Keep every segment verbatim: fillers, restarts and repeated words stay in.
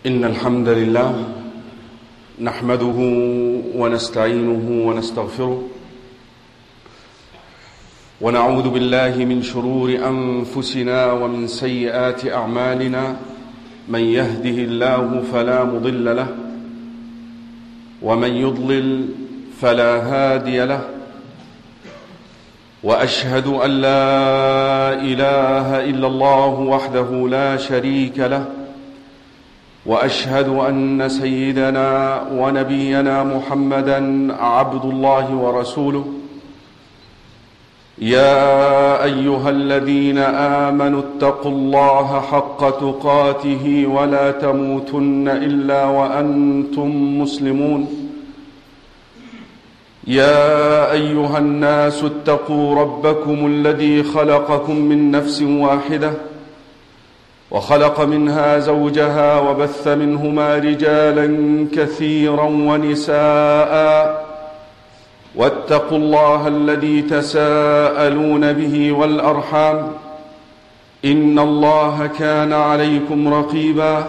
إن الحمد لله نحمده ونستعينه ونستغفره ونعوذ بالله من شرور أنفسنا ومن سيئات أعمالنا. من يهده الله فلا مضل له ومن يضلل فلا هادي له، وأشهد أن لا إله إلا الله وحده لا شريك له، وأشهد أن سيدنا ونبينا محمدًا عبد الله ورسوله. يا أيها الذين آمنوا اتقوا الله حق تقاته ولا تموتن إلا وأنتم مسلمون. يا أيها الناس اتقوا ربكم الذي خلقكم من نفس واحدة وخلق منها زوجها وبث منهما رجالا كثيرا ونساء، واتقوا الله الذي تساءلون به والأرحام إن الله كان عليكم رقيبا.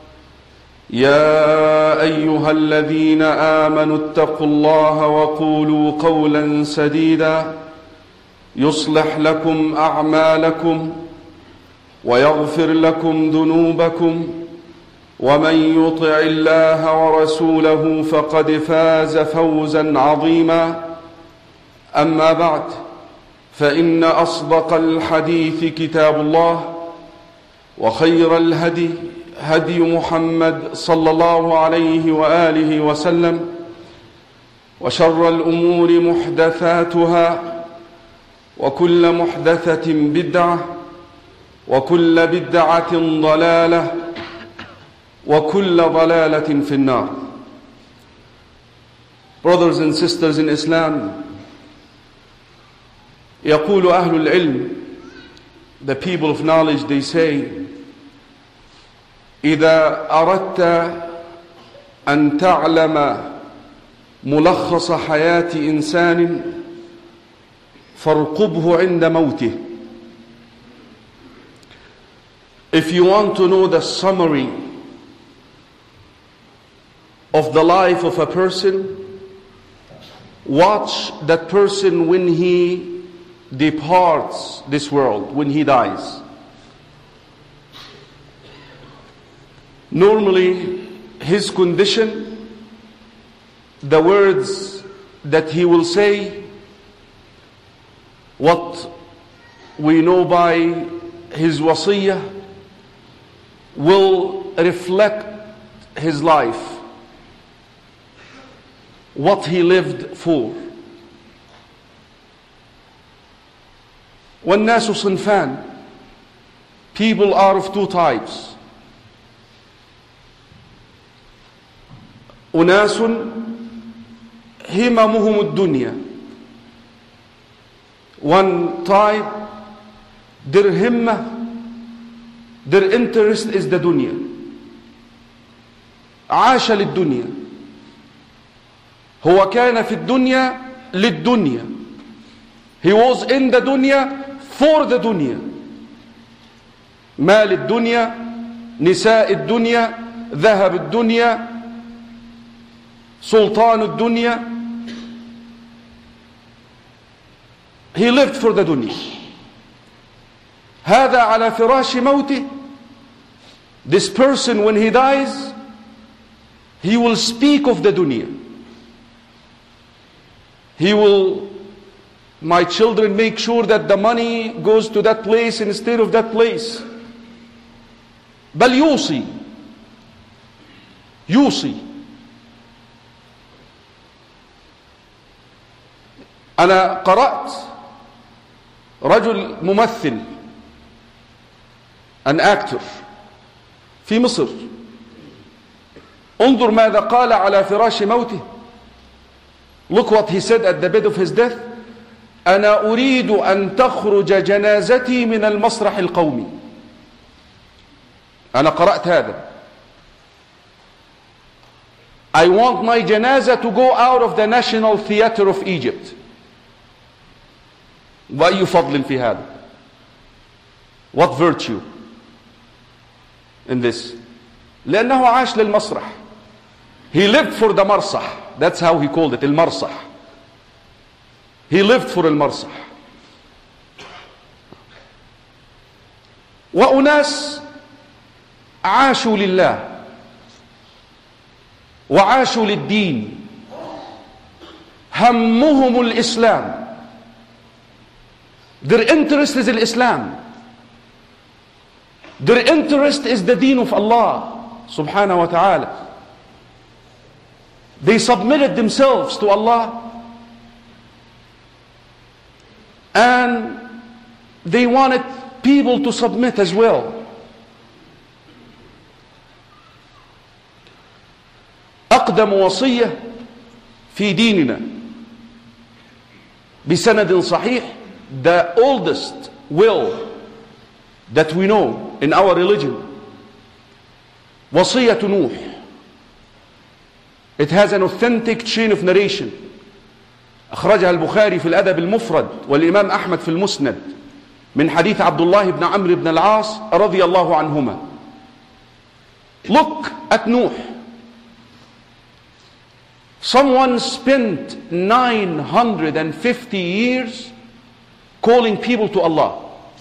يا أيها الذين آمنوا اتقوا الله وقولوا قولا سديدا يصلح لكم أعمالكم ويغفر لكم ذنوبكم، ومن يطع الله ورسوله فقد فاز فوزا عظيما. أما بعد، فإن أصدق الحديث كتاب الله، وخير الهدي هدي محمد صلى الله عليه وآله وسلم، وشر الأمور محدثاتها، وكل محدثة بدعة، وكل بدعة ضلالة، وكل ضلالة في النار. Brothers and sisters in Islam, يقول أهل العلم, the people of knowledge, they say, إذا أردت أن تعلم ملخص حياة إنسان فارقبه عند موته. If you want to know the summary of the life of a person, watch that person when he departs this world, when he dies. Normally, his condition, the words that he will say, what we know by his wasiyah, will reflect his life, what he lived for. وَالنَّاسُ صِنْفَانِ, people are of two types. أُنَاسٌ هِمَمُهُمُ الدُّنْيَا, one type, their himmah, their interest is the dunya. عاش للدنيا, هو كان في الدنيا للدنيا. He was in the dunya for the dunya. مال الدنيا, نساء الدنيا, ذهب الدنيا, سلطان الدنيا. He lived for the dunya. هذا على فراش موته. This person, when he dies, he will speak of the dunya. He will, my children, make sure that the money goes to that place instead of that place. بل يوصي يوصي. أنا قرأت رجل ممثل, an actor في مصر, انظر ماذا قال على فراش موته. Look what he said at the bed of his death. أنا أريد أن تخرج جنازتي من المسرح القومي. أنا قرأت هذا. I want my janaza to go out of the National Theatre of Egypt. وأي فضل في هذا? What virtue in this? لأنه عاش للمسرح. He lived for the مسرح. That's how he called it, المسرح. He lived for المسرح. وأناس عاشوا لله وعاشوا للدين، همهم الإسلام. Their interest is الإسلام. Their interest is the deen of Allah subhanahu wa ta'ala. They submitted themselves to Allah, and they wanted people to submit as well. أقدم وصية في ديننا بسند صحيح, the oldest will that we know in our religion, وصية نوح. It has an authentic chain of narration. أخرجها البخاري في الأدب المفرد والإمام أحمد في المسند من حديث عبد الله بن عمرو بن العاص رضي الله عنهما. Look at Nuh. Someone spent nine hundred fifty years calling people to Allah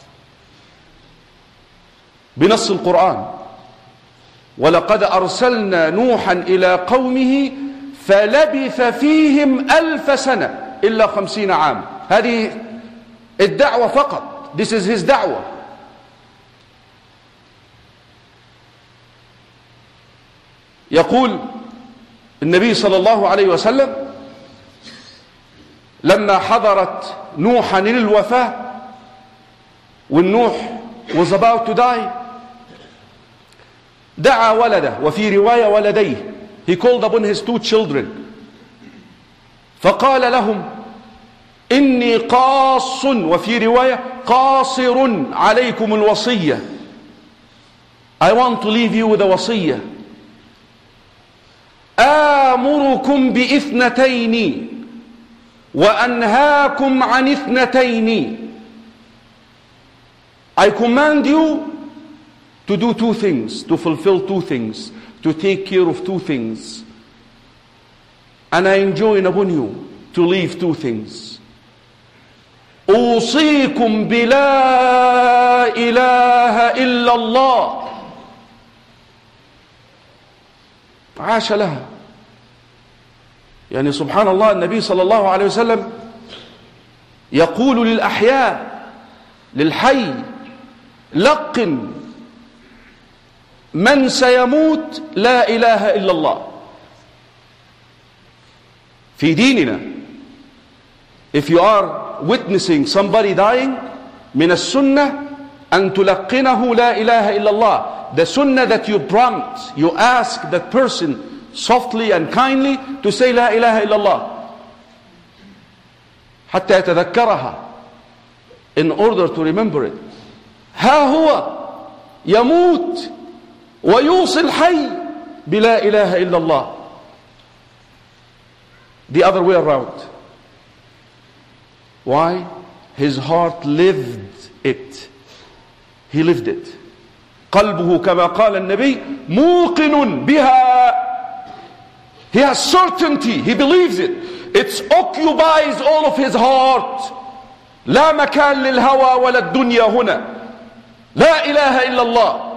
بنص القرآن. ولقد أرسلنا نوحا إلى قومه فلبث فيهم ألف سنة إلا خمسين عام. هذه الدعوة فقط. This is his دعوة. يقول النبي صلى الله عليه وسلم لما حضرت نوحا للوفاة, when Nuh was about to die, دعا ولده, وفي رواية ولديه. He called upon his two children فقال لهم إني قاص, وفي رواية قاصر عليكم الوصية. I want to leave you with a وصية. آمركم بإثنتين وأنهاكم عن اثنتين. I command you to do two things, to fulfill two things, to take care of two things. And I enjoin upon you to leave two things. أوصيكم بلا إله إلا الله. عاش لها. يعني سبحان الله, النبي صلى الله عليه وسلم يقول للأحياء, للحي, لقن من سيموت لا إله إلا الله. في ديننا, if you are witnessing somebody dying, من السنة أن تلقنه لا إله إلا الله. The sunnah that you prompt, you ask that person softly and kindly to say لا إله إلا الله حتى يتذكرها, in order to remember it. ها هو يموت ويوصي الحي بلا إله إلا الله. The other way around. Why? His heart lived it. He lived it. قلبه كما قال النبي موقن بها. He has certainty. He believes it. It occupies all of his heart. لا مكان للهوى ولا الدنيا هنا. لا إله إلا الله.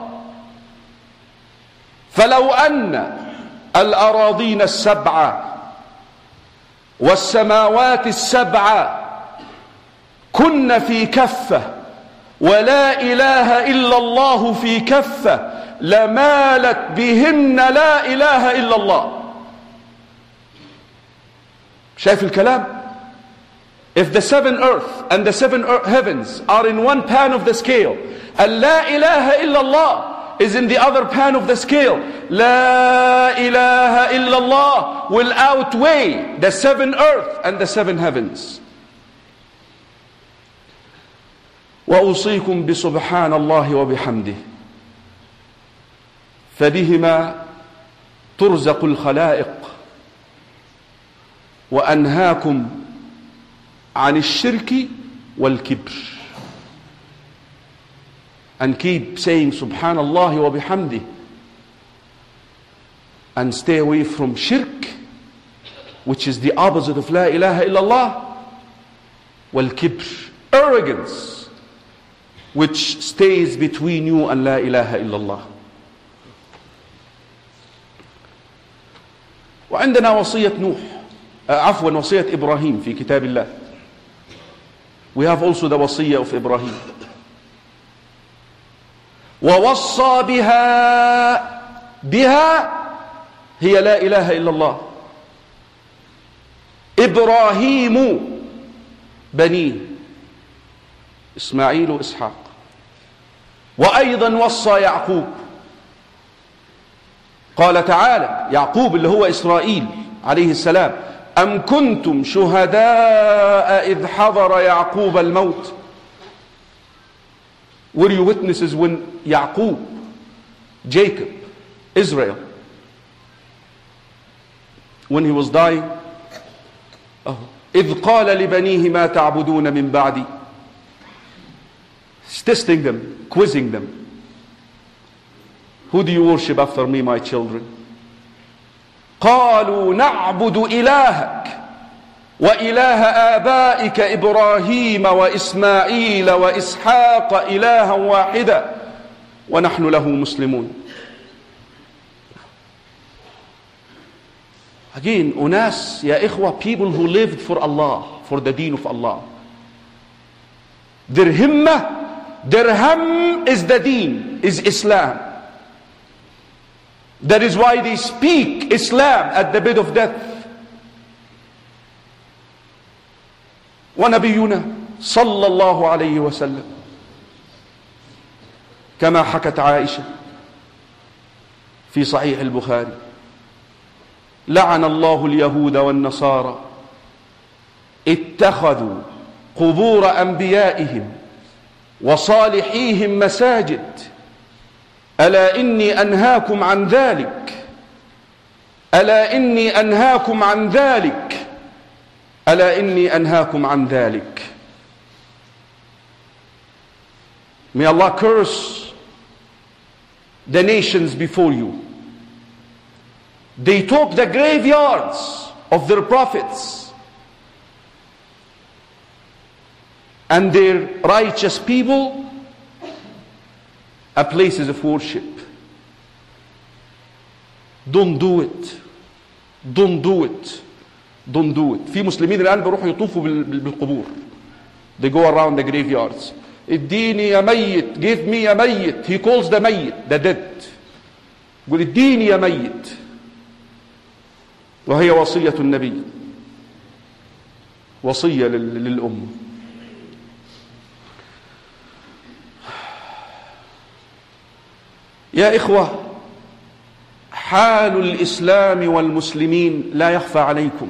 فلو أن الأراضين السبعة والسماوات السبعة كن في كفة ولا إله إلا الله في كفة لمالت بهن لا إله إلا الله. شايف الكلام؟ If the seven earth and the seven heavens are in one pan of the scale, and la ilaha illallah is in the other pan of the scale, la ilaha illallah will outweigh the seven earth and the seven heavens. وأوصيكم بسبحان الله وبحمده فبهما ترزق الخلائق وأنهاكم عن الشرك والكبر. And keep saying سبحان الله وبحمده and stay away from shirk, which is the opposite of la ilaha illallah, wal kibr, arrogance, which stays between you and la ilaha illallah. وعندنا وصية نوح عفوا وصية إبراهيم في كتاب الله. We have also the وصية of Ibrahim. ووصى بها بها هي لا إله إلا الله إبراهيم بنيه إسماعيل وإسحاق. وأيضا وصى يعقوب، قال تعالى يعقوب اللي هو إسرائيل عليه السلام: أم كنتم شهداء إذ حضر يعقوب الموت. Were you witnesses when Yaqub, Jacob, Israel, when he was dying? Oh. إذ قال لبنيه ما تعبدون من بعدي. He's testing them, quizzing them. Who do you worship after me, my children? قالوا نعبد إلهك وإله آبائك إبراهيم وإسماعيل وإسحاق إلها واحدا ونحن له مسلمون. Again, أناس يا إخوة, people who lived for Allah, for the deen of Allah. Their himmah, their ham is the deen, is Islam. That is why they speak Islam at the bed of death. ونبينا صلى الله عليه وسلم كما حكت عائشة في صحيح البخاري: لعن الله اليهود والنصارى اتخذوا قبور أنبيائهم وصالحيهم مساجد ألا إني أنهاكم عن ذلك ألا إني أنهاكم عن ذلك ألا إني أنهاكم عن ذلك. May Allah curse the nations before you. They took the graveyards of their prophets and their righteous people as places of worship. Don't do it. Don't do it. Don't do it. في مسلمين الآن بيروحوا يطوفوا بالقبور. They go around the graveyards. اديني يا ميت. Give me يا ميت. He calls the ميت, the dead. يقول اديني يا ميت. وهي وصية النبي، وصية للأمة. يا إخوة، حال الإسلام والمسلمين لا يخفى عليكم.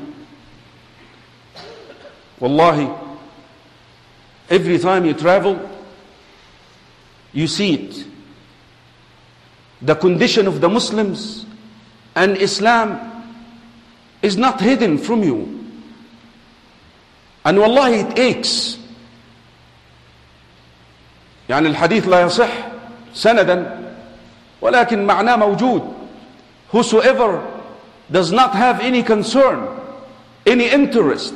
والله, every time you travel, you see it. The condition of the Muslims and Islam is not hidden from you. And wallahi, it aches. يعني الحديث لا يصح سندا ولكن معناه موجود. Whosoever does not have any concern, any interest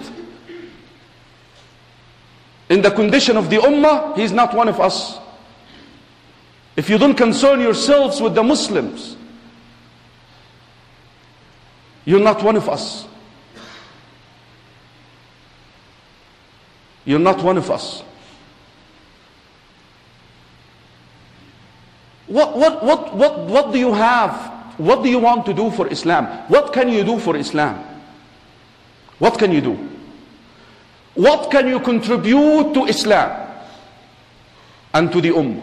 in the condition of the ummah, he is not one of us. If you don't concern yourselves with the Muslims, you're not one of us. You're not one of us. What, what, what, what, what do you have? What do you want to do for Islam? What can you do for Islam? What can you do? What can you contribute to Islam and to the Ummah?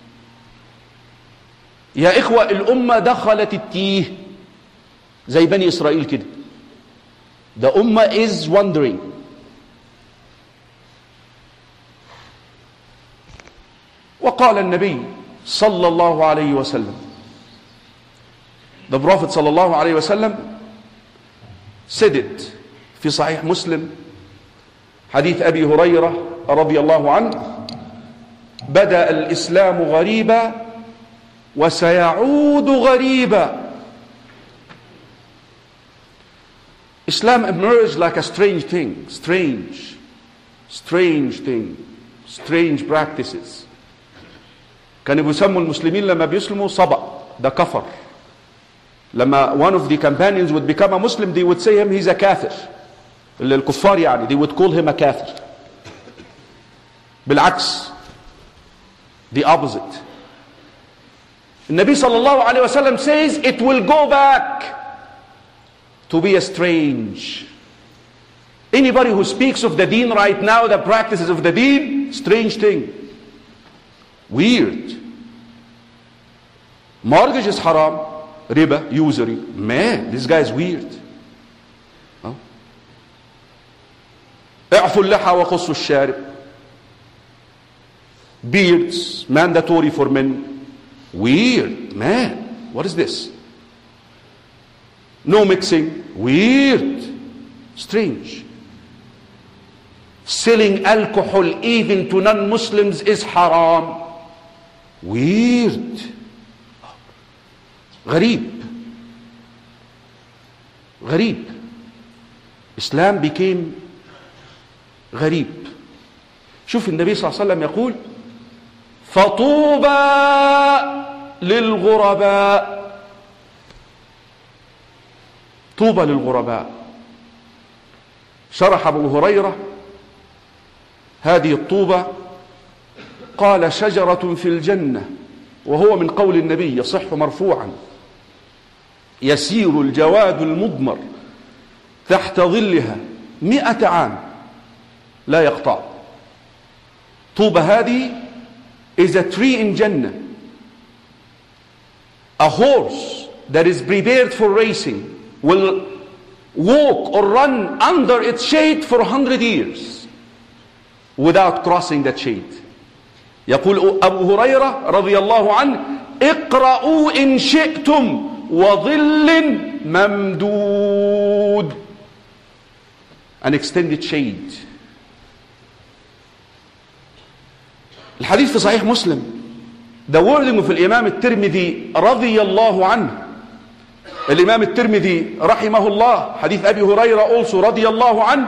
يا إخوة, الأمة دخلت التيه زي بني إسرائيل كده. The Ummah is wandering. وقال النبي صلى الله عليه وسلم, the Prophet صلى الله عليه وسلم said it في صحيح مسلم, حديث أبي هريرة رضي الله عنه: بدأ الإسلام غريبا وسيعود غريبا Islam emerged like a strange thing, strange, strange thing, strange practices. كانوا بيسموا المسلمين لما بيسلموا صبأ، ده كفر. لما one of the companions would become a Muslim, they would say him he's a kafir. الكفار يعني they would call him a kafir. بالعكس, the opposite. النبي صلى الله عليه وسلم says it will go back to be a strange. Anybody who speaks of the deen right now, the practices of the deen, strange thing. Weird. Mortgage is haram. Riba, usury. Man, this guy is weird. اعفوا اللحى وقصوا الشارب. Beards, mandatory for men. Weird. Man, what is this? No mixing. Weird. Strange. Selling alcohol even to non-Muslims is haram. Weird. غريب. غريب. Islam became غريب. شوف النبي صلى الله عليه وسلم يقول فطوبى للغرباء. طوبى للغرباء. شرح أبو هريرة هذه الطوبة قال شجرة في الجنة، وهو من قول النبي يصح مرفوعا يسير الجواد المضمر تحت ظلها مئة عام لا يقطع. طوبة هذه is a tree in Jannah, a horse that is prepared for racing will walk or run under its shade for a hundred years without crossing that shade. يقول أبو هريرة رضي الله عنه اقرأوا إن شئتم وظل ممدود. An extended shade. الحديث في صحيح مسلم. The wording of الإمام الترمذي رضي الله عنه. الإمام الترمذي رحمه الله حديث أبي هريرة also رضي الله عنه.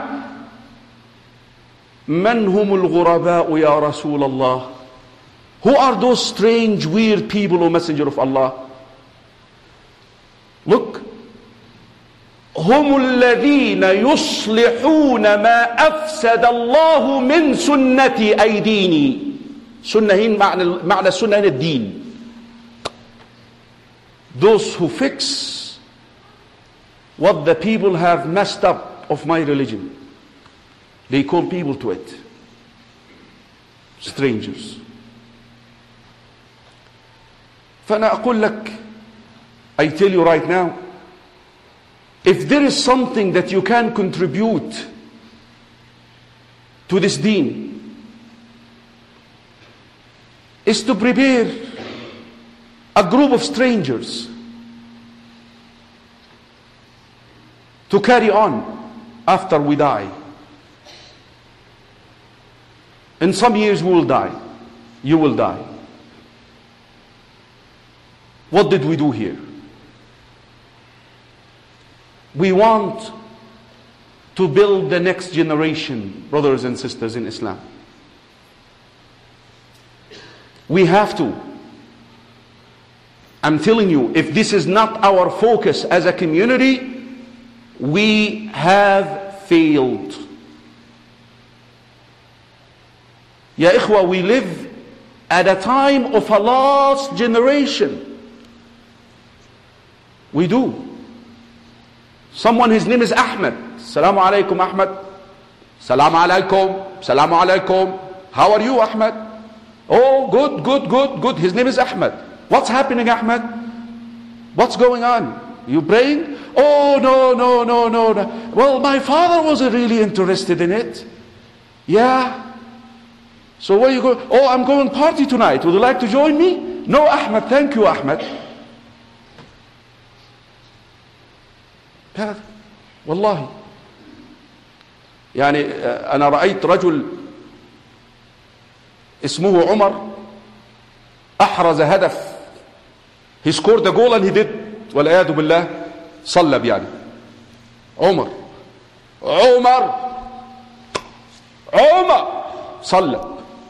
من هم الغرباء يا رسول الله? Who are those strange, weird people, O Messenger of Allah? Look. هم الذين يصلحون ما أفسد الله من سنة أي ديني. سنة هين معنى معنى السنة هنا الدين. Those who fix what the people have messed up of my religion. They call people to it. Strangers. فأنا أقول لك, I tell you right now, if there is something that you can contribute to this deen, is to prepare a group of strangers to carry on after we die. In some years we will die. You will die. What did we do here? We want to build the next generation, brothers and sisters in Islam. We have to. I'm telling you, if this is not our focus as a community, we have failed. Ya ikhwa, we live at a time of a lost generation. We do. Someone, his name is Ahmed. Assalamu alaikum, Ahmed. Assalamu alaikum. Assalamu alaikum. How are you, Ahmed? Oh, good, good, good, good. His name is Ahmed. What's happening, Ahmed? What's going on? You praying? Oh, no, no, no, no, no. Well, my father wasn't really interested in it. Yeah. So where you go? Oh, I'm going party tonight. Would you like to join me? No, Ahmed. Thank you, Ahmed. هذا والله يعني أنا رأيت رجل اسمه عمر أحرز هدف. He scored the goal and he did والعياذ بالله صلب يعني. عمر عمر عمر صلى.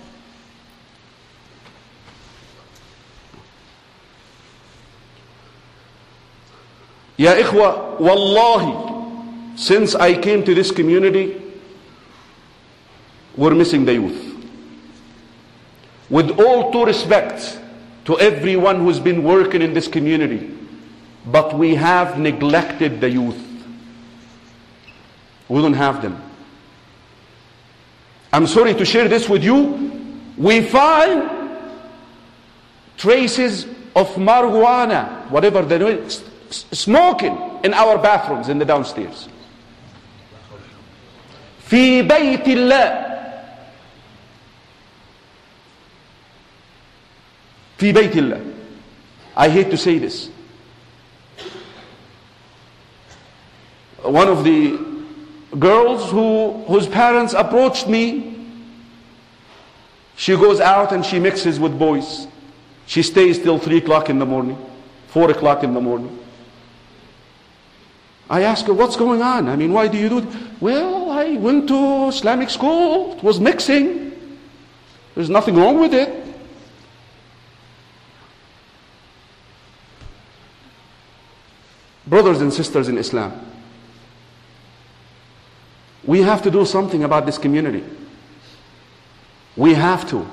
Ya ikhwa, wallahi, since I came to this community, we're missing the youth. With all due respect to everyone who's been working in this community, but we have neglected the youth. We don't have them. I'm sorry to share this with you. We find traces of marijuana, whatever the noise, smoking in our bathrooms in the downstairs. في بيت الله في بيت الله. I hate to say this. One of the girls who whose parents approached me, she goes out and she mixes with boys. She stays till three o'clock in the morning, four o'clock in the morning. I ask her, what's going on? I mean, why do you do it? Well, I went to Islamic school. It was mixing. There's nothing wrong with it. Brothers and sisters in Islam, we have to do something about this community. We have to.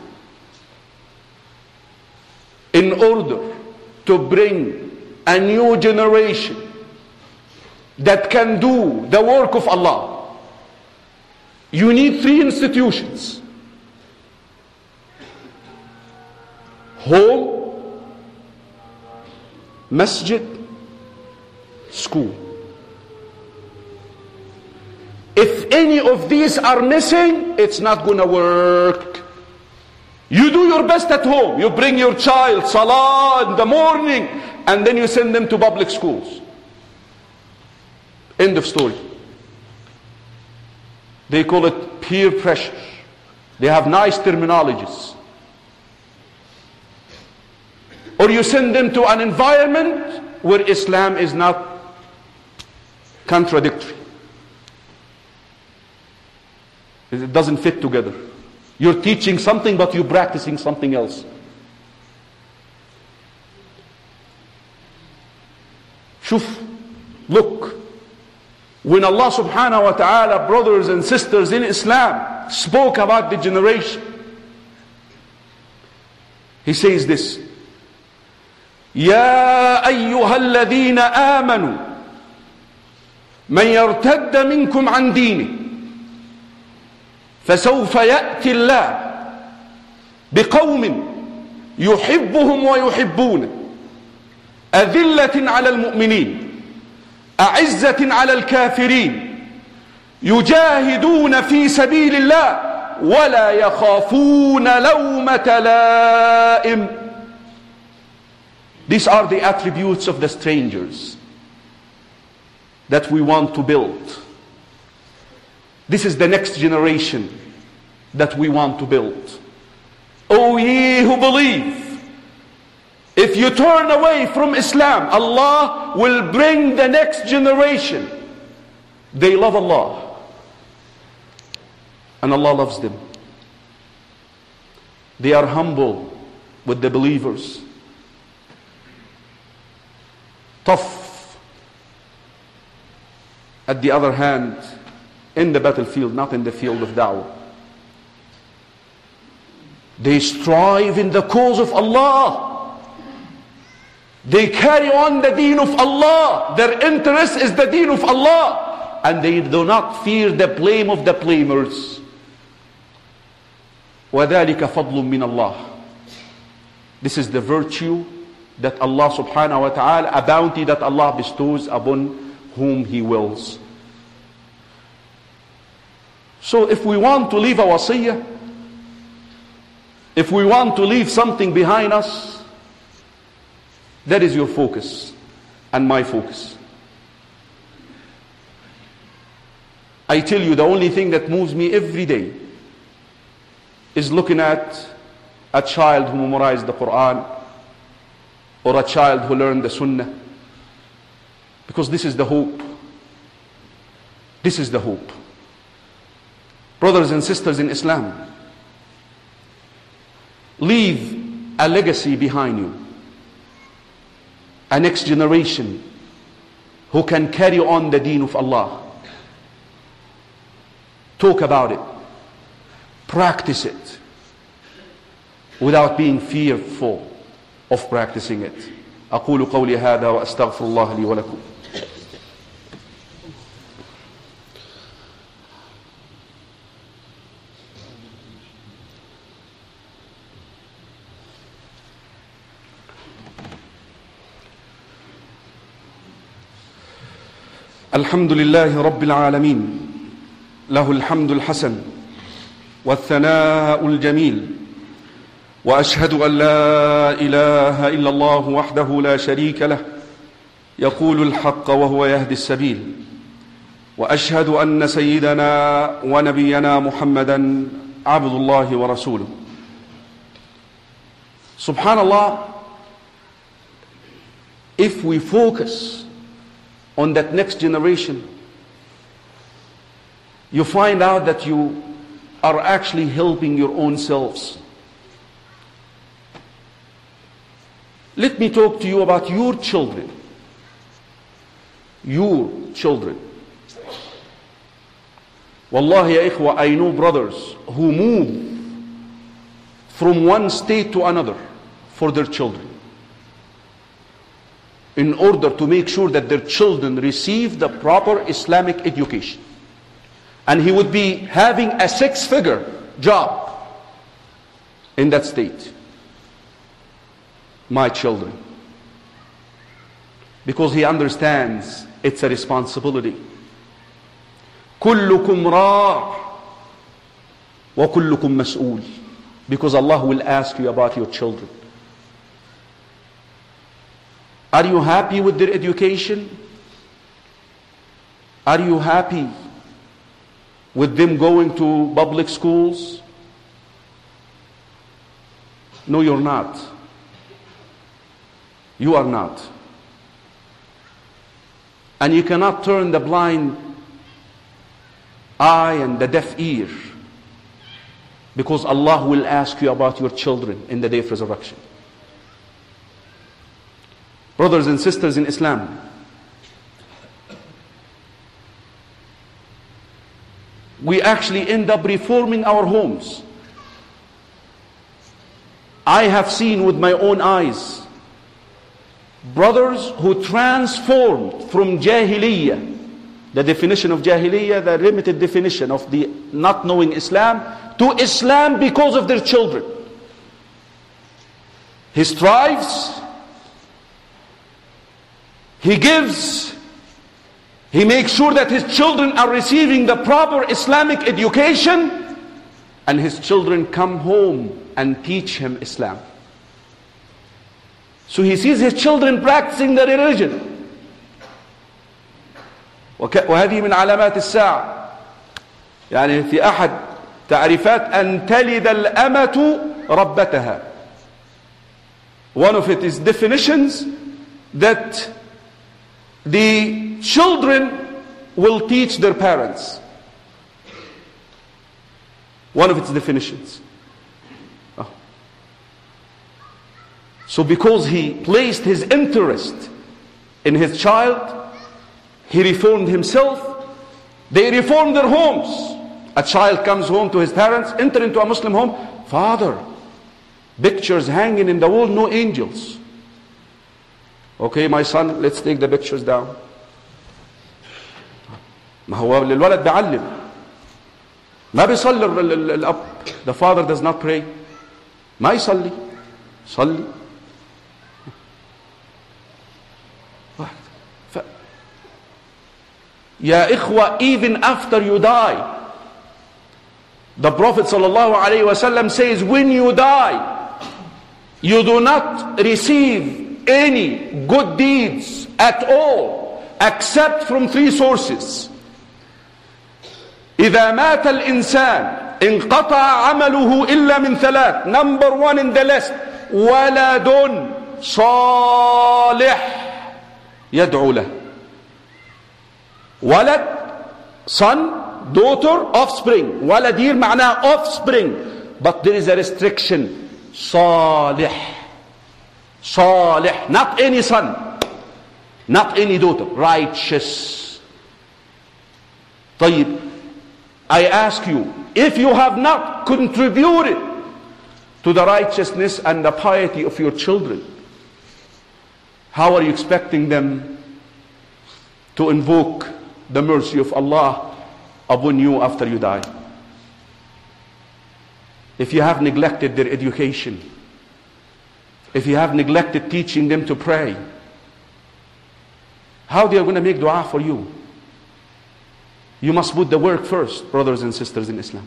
In order to bring a new generation that can do the work of Allah, you need three institutions: home, masjid, school. If any of these are missing, it's not going to work. You do your best at home. You bring your child salah in the morning, and then you send them to public schools. End of story. They call it peer pressure. They have nice terminologies. Or you send them to an environment where Islam is not contradictory. It doesn't fit together. You're teaching something, but you're practicing something else. Shuf, look. When Allah subhanahu wa ta'ala, brothers and sisters in Islam, spoke about the generation, He says this: يا أيها الذين آمنوا من يرتد منكم عن دينه فسوف يأتي الله بقوم يحبهم ويحبونه أذلة على المؤمنين أعزة على الكافرين يجاهدون في سبيل الله ولا يخافون لومة لائم. These are the attributes of the strangers that we want to build. This is the next generation that we want to build. O ye who believe, if you turn away from Islam, Allah will bring the next generation. They love Allah, and Allah loves them. They are humble with the believers, tough, at the other hand, in the battlefield, not in the field of da'wah. They strive in the cause of Allah. They carry on the deen of Allah. Their interest is the deen of Allah. And they do not fear the blame of the blamers. وَذَلِكَ فَضْلٌ مِّنَ اللَّهِ. This is the virtue that Allah subhanahu wa ta'ala, a bounty that Allah bestows upon whom He wills. So if we want to leave a wasiyah, if we want to leave something behind us, that is your focus and my focus. I tell you, the only thing that moves me every day is looking at a child who memorized the Quran, or a child who learned the Sunnah, because this is the hope. This is the hope. Brothers and sisters in Islam, leave a legacy behind you. A next generation who can carry on the deen of Allah. Talk about it. Practice it. Without being fearful of practicing it. أقول قولي هذا وأستغفر الله لي ولكم. الحمد لله رب العالمين له الحمد الحسن والثناء الجميل وأشهد أن لا إله إلا الله وحده لا شريك له يقول الحق وهو يهدي السبيل وأشهد أن سيدنا ونبينا محمدا عبد الله ورسوله. Subhanallah, if we focus on that next generation, you find out that you are actually helping your own selves. Let me talk to you about your children. Your children. Wallahi ya ikhwa, I know brothers who move from one state to another for their children, in order to make sure that their children receive the proper Islamic education. And he would be having a six-figure job in that state. My children. Because he understands it's a responsibility. كلكم راع وكلكم مسؤول. Because Allah will ask you about your children. Are you happy with their education? Are you happy with them going to public schools? No, you're not. You are not. And you cannot turn the blind eye and the deaf ear, because Allah will ask you about your children in the day of resurrection. Brothers and sisters in Islam, we actually end up reforming our homes. I have seen with my own eyes brothers who transformed from Jahiliyyah, the definition of Jahiliyyah, the limited definition of the not knowing Islam, to Islam because of their children. He strives, he gives, he makes sure that his children are receiving the proper Islamic education, and his children come home and teach him Islam. So he sees his children practicing the religion. وهذه من علامات الساعة. يعني في أحد تعريفات أن تلد الأمة ربتها. One of it is definitions that the children will teach their parents. One of its definitions. Oh. So because he placed his interest in his child, he reformed himself. They reformed their homes. A child comes home to his parents, enter into a Muslim home. Father, pictures hanging in the wall, no angels. Okay, my son, let's take the pictures down. ما هو للولد بعلم. ما بيصلي الأب. The father does not pray. ما يصلي. صلي. Ya ikhwa, even after you die, the Prophet ﷺ says, when you die, you do not receive any good deeds at all, except from three sources. إذا مات الإنسان انقطع عمله إلا من ثلاث. Number one in the list, ولد صالح يدعو له. ولد son, daughter, offspring. Waladir معناه offspring. But there is a restriction. Salih. Salih. Not any son. Not any daughter. Righteous. طيب. I ask you, if you have not contributed to the righteousness and the piety of your children, how are you expecting them to invoke the mercy of Allah upon you after you die? If you have neglected their education, if you have neglected teaching them to pray, how they are going to make dua for you? You must put the work first, brothers and sisters in Islam.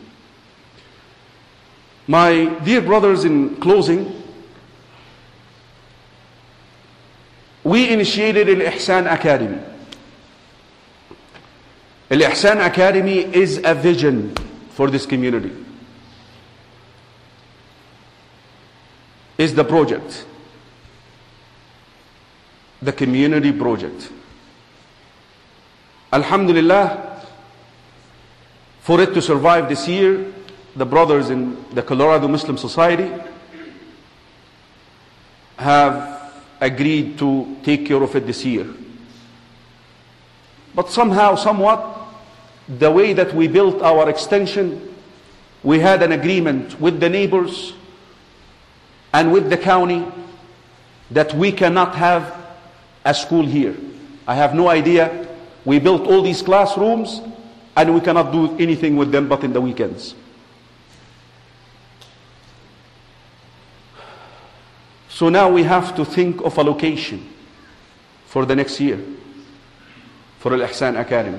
My dear brothers, in closing, we initiated Al-Ihsan Academy. Al-Ihsan Academy is a vision for this community. Is the project. The community project. Alhamdulillah, for it to survive this year, the brothers in the Colorado Muslim Society have agreed to take care of it this year. But somehow, somewhat, the way that we built our extension, we had an agreement with the neighbors and with the county that we cannot have a school here. I have no idea. We built all these classrooms and we cannot do anything with them but in the weekends. So now we have to think of a location for the next year for Al-Ihsan Academy.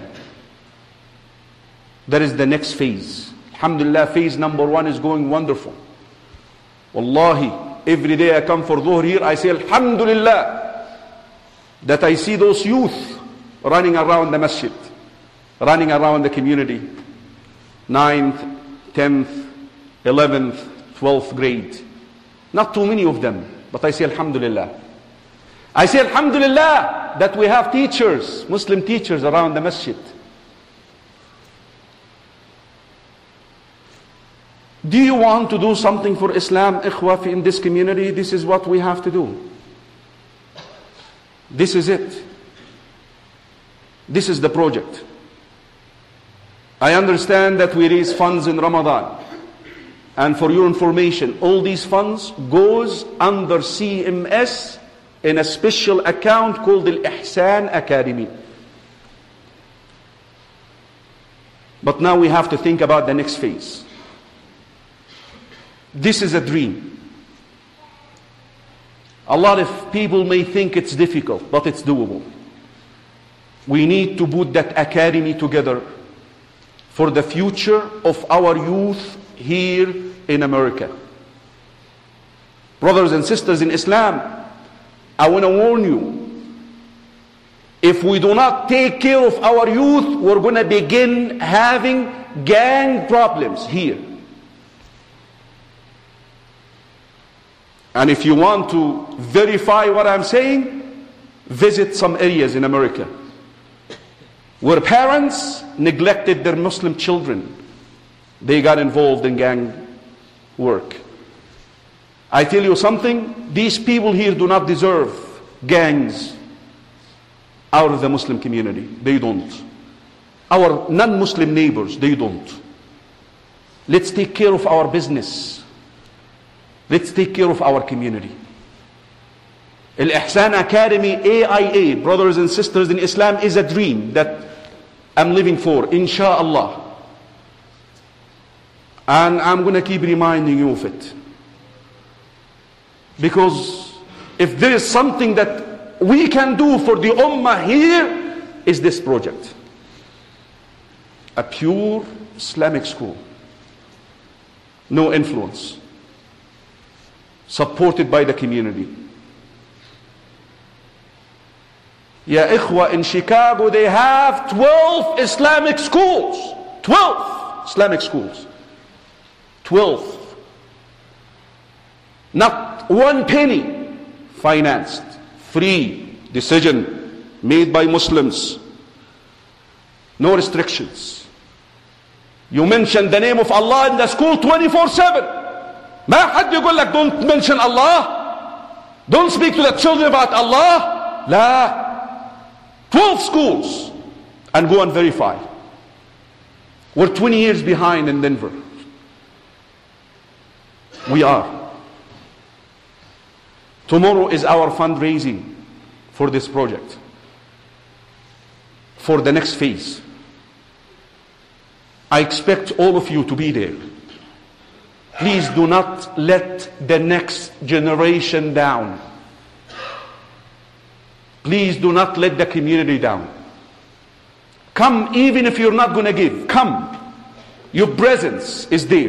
That is the next phase. Alhamdulillah, phase number one is going wonderful. Wallahi, every day I come for Dhuhr here, I say Alhamdulillah that I see those youth running around the masjid, running around the community, ninth, tenth, eleventh, twelfth grade. Not too many of them, but I say Alhamdulillah. I say Alhamdulillah that we have teachers, Muslim teachers around the masjid. Do you want to do something for Islam, ikhwa, in this community? This is what we have to do. This is it. This is the project. I understand that we raise funds in Ramadan. And for your information, all these funds goes under C M S in a special account called the Ihsan Academy. But now we have to think about the next phase. This is a dream. A lot of people may think it's difficult, but it's doable. We need to put that academy together for the future of our youth here in America. Brothers and sisters in Islam, I want to warn you, if we do not take care of our youth, we're going to begin having gang problems here. And if you want to verify what I'm saying, visit some areas in America where parents neglected their Muslim children. They got involved in gang work. I tell you something, these people here do not deserve gangs out of the Muslim community. They don't. Our non-Muslim neighbors, they don't. Let's take care of our business. Let's take care of our community. Al-Ihsan Academy, A I A, brothers and sisters in Islam, is a dream that I'm living for, inshallah. And I'm going to keep reminding you of it. Because if there is something that we can do for the Ummah here, is this project. A pure Islamic school. No influence. Supported by the community. Ya ikhwa, in Chicago they have twelve Islamic schools. twelve Islamic schools. twelve. Not one penny financed. Free decision made by Muslims. No restrictions. You mention the name of Allah in the school twenty-four seven. ما حد يقول لك don't mention Allah. Don't speak to the children about Allah. لا. twelve schools. And go and verify. We're twenty years behind in Denver. We are. Tomorrow is our fundraising for this project, for the next phase. I expect all of you to be there. Please do not let the next generation down. Please do not let the community down. Come, even if you're not going to give. Come. Your presence is there.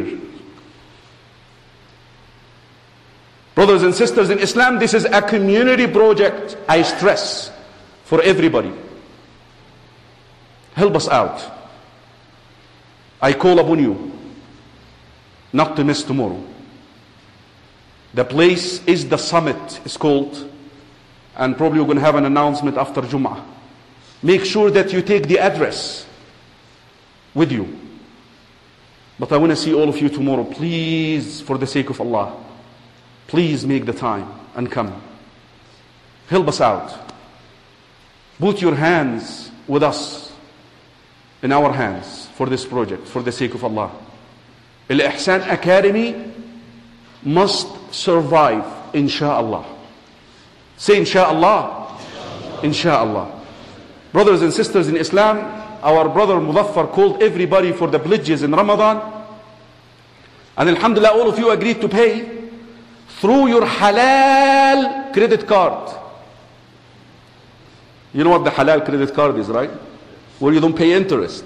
Brothers and sisters in Islam, this is a community project, I stress, for everybody. Help us out. I call upon you not to miss tomorrow. The place is the summit, it's called, and probably we're going to have an announcement after Jum'ah. Make sure that you take the address with you. But I want to see all of you tomorrow. Please, for the sake of Allah, please make the time and come. Help us out. Put your hands with us, in our hands, for this project, for the sake of Allah. Al-Ihsan Academy must survive, inshaAllah. Say inshaAllah. InshaAllah. Brothers and sisters in Islam, our brother Muzaffar called everybody for the pledges in Ramadan. And alhamdulillah, all of you agreed to pay through your halal credit card. You know what the halal credit card is, right? Where you don't pay interest.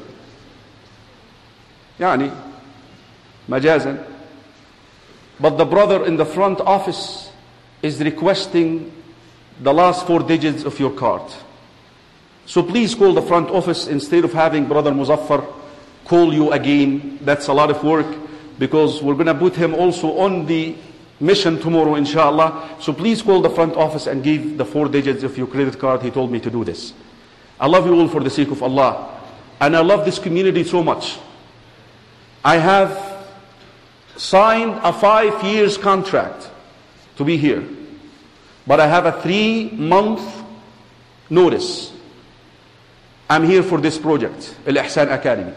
Yani, majazan. But the brother in the front office is requesting the last four digits of your card. So please call the front office instead of having Brother Muzaffar call you again. That's a lot of work, because we're going to put him also on the mission tomorrow, inshallah. So please call the front office and give the four digits of your credit card. He told me to do this. I love you all for the sake of Allah. And I love this community so much. I have signed a five years contract to be here. But I have a three month notice. I'm here for this project, Al-Ihsan Academy.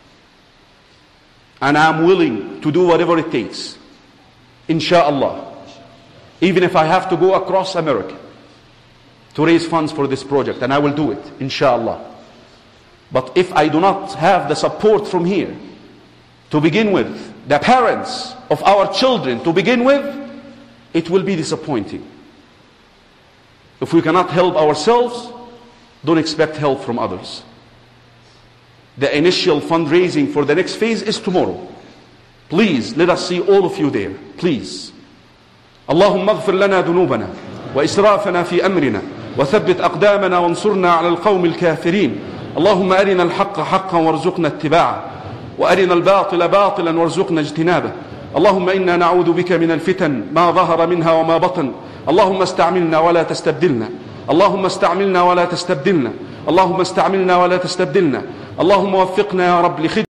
And I'm willing to do whatever it takes, inshallah. Even if I have to go across America to raise funds for this project, and I will do it, inshallah. But if I do not have the support from here, to begin with, the parents of our children to begin with, it will be disappointing. If we cannot help ourselves, don't expect help from others. The initial fundraising for the next phase is tomorrow. Please, let us see all of you there. Please. اللهم اغفر لنا ذنوبنا وإسرافنا في أمرنا وثبت أقدامنا وانصرنا على القوم الكافرين. اللهم أرنا الحق حقا وارزقنا اتباعه وأرنا الباطل باطلا وارزقنا اجتنابه. اللهم إنا نعوذ بك من الفتن ما ظهر منها وما بطن. اللهم استعملنا ولا تستبدلنا. اللهم استعملنا ولا تستبدلنا. اللهم استعملنا ولا تستبدلنا. اللهم وفقنا يا رب لخدمة